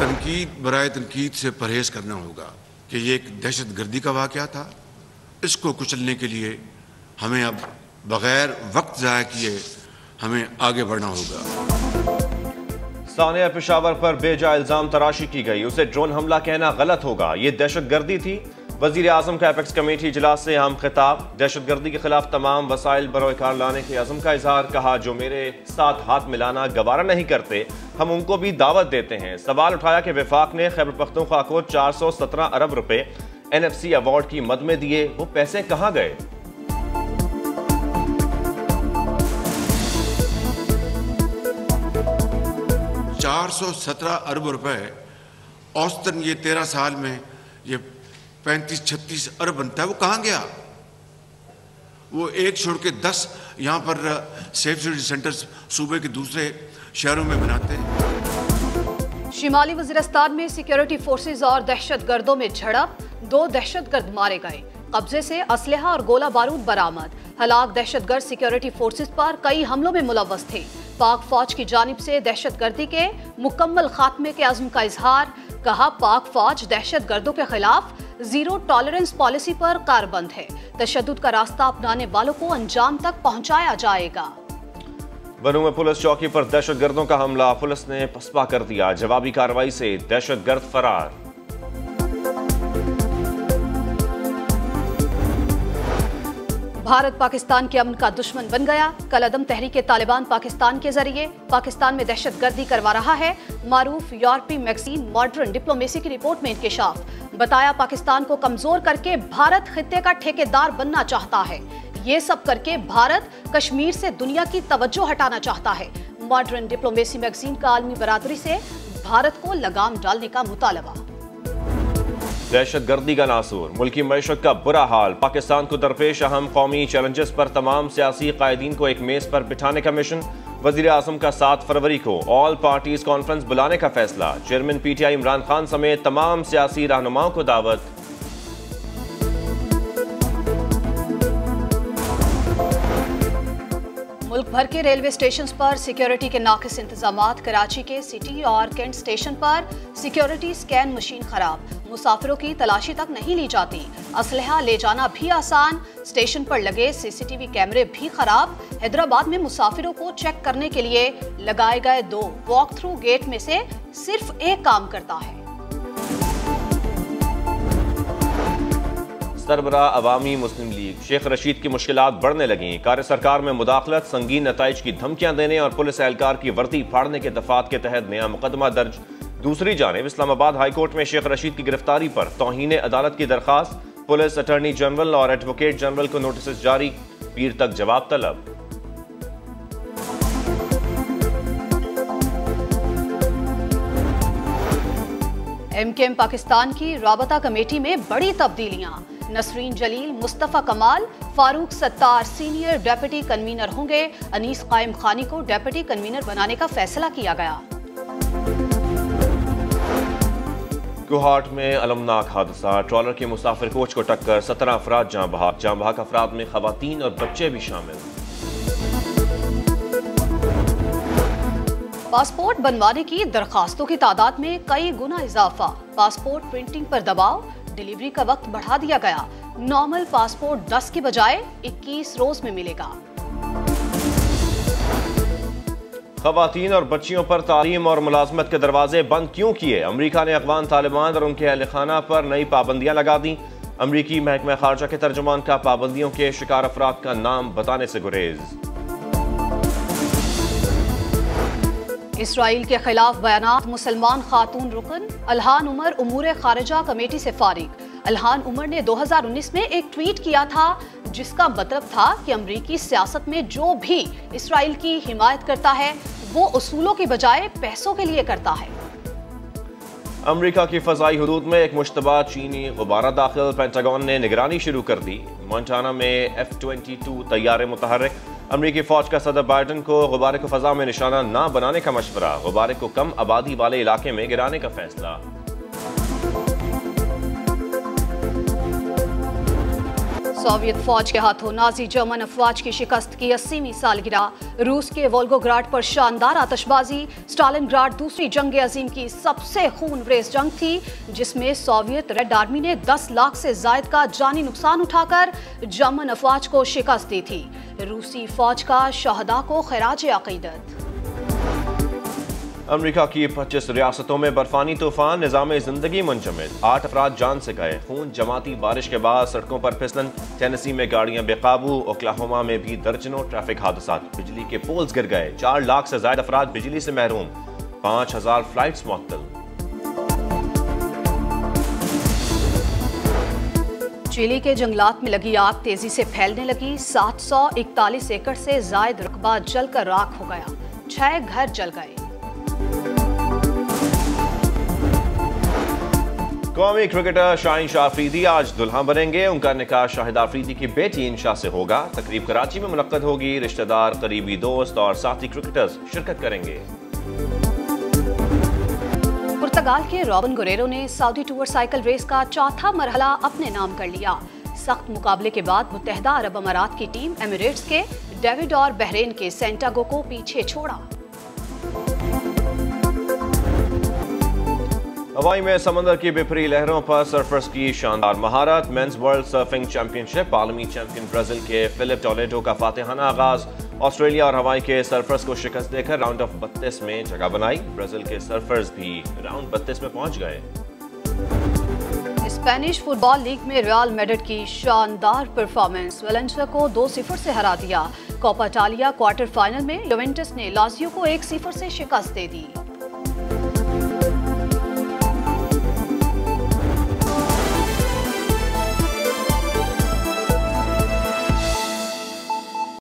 तनकीद बराए तनकीद से परहेज करना होगा कि ये एक दहशत गर्दी का वाक़या था। इसको कुचलने के लिए हमें अब बग़ैर वक्त ज़ाया किए हमें आगे बढ़ना होगा। सानिया पेशावर पर बेजा इल्जाम तराशी की गई, उसे ड्रोन हमला कहना गलत होगा, ये दहशत गर्दी थी। वज़ीर आज़म का एपेक्स कमेटी इजलास से अहम खिताब, दहशत गर्दी के खिलाफ तमाम वसाइल बरोकार लाने के अज़म का इजहार। कहा जो मेरे साथ हाथ मिलाना गवारा नहीं करते हम उनको भी दावत देते हैं। सवाल उठाया कि वफाक ने खैबर पख्तूनख्वा को 417 अरब रुपए NFC अवार्ड की मद में दिए, वो पैसे कहाँ गए? $417 अरब रुपए औसतन ये 13 साल में ये 35-36 अरब बनता है, वो कहाँ गया? वो एक छोड़ के 10 यहाँ पर सेफ सिटी सेंटर्स सूबे के दूसरे शहरों में बनाते हैं। शिमाली वज़ीरिस्तान में सिक्योरिटी फोर्सेज और दहशत गर्दों में झड़प, 2 दहशतगर्द मारे गए। कब्जे से असलहा और गोला बारूद बरामद। हलाक दहशतगर्द सिक्योरिटी फोर्सेज पर कई हमलों में मुलव्वस थे। पाक फौज की जानिब से दहशतगर्दी के मुकम्मल खात्मे के अज़्म का इजहार। कहा पाक फौज दहशत गर्दों के खिलाफ जीरो टॉलरेंस पॉलिसी पर कारबंद है। तशद्दुद का रास्ता अपनाने वालों को अंजाम तक पहुंचाया जाएगा। बनू में पुलिस चौकी पर दहशत गर्दों का हमला, पुलिस ने पसपा कर दिया। जवाबी कार्रवाई से दहशत गर्द फरार। भारत पाकिस्तान के अमन का दुश्मन बन गया। कल अदम तहरीक तालिबान पाकिस्तान के जरिए पाकिस्तान में दहशतगर्दी करवा रहा है। मारूफ यूरोपीय मैगजीन मॉडर्न डिप्लोमेसी की रिपोर्ट में इंकशाफ। बताया पाकिस्तान को कमजोर करके भारत खित्ते का ठेकेदार बनना चाहता है। ये सब करके भारत कश्मीर से दुनिया की तवज्जो हटाना चाहता है। मॉडर्न डिप्लोमेसी मैगजीन का आलमी बरादरी से भारत को लगाम डालने का मुतालबा। दहशत गर्दी का नासूर, मुल्की मईशत का बुरा हाल। पाकिस्तान को दरपेश अहम कौमी चैलेंजेस पर तमाम सियासी कायदीन को एक मेज पर बिठाने का मिशन। वज़ीर आज़म का 7 फरवरी को ऑल पार्टीज कॉन्फ्रेंस बुलाने का फैसला। चेयरमैन PTI इमरान खान समेत तमाम सियासी रहनुमाओं को दावत। मुल्क भर के रेलवे स्टेशन पर सिक्योरिटी के नाकिस इंतजामात। कराची के सिटी और कैंट स्टेशन पर सिक्योरिटी स्कैन मशीन खराब, मुसाफिरों की तलाशी तक नहीं ली जाती। असलहा ले जाना भी आसान, स्टेशन पर लगे CCTV कैमरे भी खराब। हैदराबाद में मुसाफिरों को चेक करने के लिए लगाए गए 2 वॉक थ्रू गेट में से सिर्फ एक काम करता है। सरबराह अवामी मुस्लिम लीग शेख रशीद की मुश्किलात बढ़ने लगीं। कार्य सरकार में मुदाखलत, संगीन नताइज की धमकियां देने और पुलिस एहलकार की वर्दी फाड़ने के दफात के तहत नया मुकदमा दर्ज। दूसरी जानिब इस्लामाबाद हाईकोर्ट में शेख रशीद की गिरफ्तारी पर तौहीन अदालत की दरखास्त। पुलिस अटॉर्नी जनरल और एडवोकेट जनरल को नोटिस जारी, पीर तक जवाब तलब। MKM पाकिस्तान की राबता कमेटी में बड़ी तब्दीलियां। Nasreen Jalil, Mustafa Kamal, Farooq Sattar senior deputy convener होंगे। अनीस कायम खानी को डेप्यूटी कन्वीनर बनाने का फैसला किया गया। कोहाट में अलमनाक हादसा, ट्रॉलर के मुसाफिर कोच को टक्कर, 17 अफराद जाँ बहक। जाँ बहक अफराद में खवातीन और बच्चे भी शामिल। पासपोर्ट बनवाने की दरखास्तों की तादाद में कई गुना इजाफा। पासपोर्ट प्रिंटिंग पर दबाव, डिलीवरी का वक्त बढ़ा दिया गया। नॉर्मल पासपोर्ट 10 की बजाय 21 रोज में मिलेगा। खवातीन और बच्चियों पर तालीम और मुलाजमत के दरवाजे बंद क्यों किए? अमरीका ने अफगान तालिबान और उनके अहल खाना पर नई पाबंदियां लगा दी। अमरीकी महकमा खारजा के तर्जुमान का पाबंदियों के शिकार अफराद का नाम बताने से गुरेज। इसराइल के खिलाफ बयानात, मुसलमान खातून रुकन अलहान उमर उमूर खारिजा कमेटी से फारिग। अलहान उमर ने 2019 में एक ट्वीट किया था जिसका मतलब था कि अमरीकी सियासत में जो भी इसराइल की हिमायत करता है वो उसूलों की बजाय पैसों के लिए करता है। अमरीका की फजाई हुदूद में एक मुश्तबा चीनी गुब्बारा दाखिल, पेंटागन ने निगरानी शुरू कर दी। मोंटाना में F-22 तैयारे मुतहर्रिक। अमरीकी फौज का सदर बाइडन को गुब्बारे को फजा में निशाना न बनाने का मशवरा। गुब्बारे को कम आबादी वाले इलाके में गिराने का फैसला। सोवियत फौज के हाथों नाजी जर्मन अफवाज की शिकस्त की 80वीं सालगिरह। रूस के वोल्गोग्राड पर शानदार आतशबाजी। स्टालिनग्राड दूसरी जंग अजीम की सबसे खूनरेज जंग थी, जिसमें सोवियत रेड आर्मी ने 10 लाख से ज्यादा का जानी नुकसान उठाकर जर्मन अफवाज को शिकस्त दी थी। रूसी फौज का शहदा को खिराज अकीदत। अमेरिका की 25 रियासतों में बर्फानी तूफान, निज़ाम जिंदगी मुंजमद। 8 अफराद जान से गए। खून जमाती बारिश के बाद सड़कों पर फिसलन। टेनेसी में गाड़ियां बेकाबू। ओक्लाहोमा में भी दर्जनों ट्रैफिक हादसा। बिजली के पोल्स गिर गए। 4 लाख से ज्यादा अफराद बिजली से महरूम। 5000 फ्लाइट्स मुअत्तल। चिली के जंगलात में लगी आग तेजी से फैलने लगी। 741 एकड़ से जायद रकबा जलकर राख हो गया। 6 घर जल गए। कौमी क्रिकेटर शाहीन शाह अफरीदी आज दुल्हा बनेंगे। उनका निकाह शाहिद अफरीदी की बेटी इंशा से होगा। तकरीब कराची में मुनक्कद होगी। रिश्तेदार, करीबी दोस्त और साथी क्रिकेटर्स शिरकत करेंगे। पुर्तगाल के रॉबन गुरेरो ने सऊदी टूर साइकिल रेस का चौथा मरहला अपने नाम कर लिया। सख्त मुकाबले के बाद मुत्तहिदा अरब अमारात की टीम एमिरेट्स के डेविड और बहरेन के सेंटागो को पीछे छोड़ा। हवाई में समंदर की बिफरी लहरों पर सर्फर्स की शानदार महारत। मेंस वर्ल्ड सर्फिंग चैंपियनशिप, आलमी चैंपियन ब्राजील के फिलिप टोलेडो का फातिहाना आगाज। ऑस्ट्रेलिया और हवाई के सर्फर्स को शिकस्त देकर राउंड ऑफ 32 में जगह बनाई। ब्राजील के सर्फर्स भी राउंड 32 में पहुंच गए। स्पेनिश फुटबॉल लीग में रियल मैड्रिड की शानदार परफॉर्मेंस। वेलेंसिया को 2-0 से हरा दिया। कोपा इटालिया क्वार्टर फाइनल में यूवेंटस ने लाजियो को 1-0 से शिकस्त दे दी।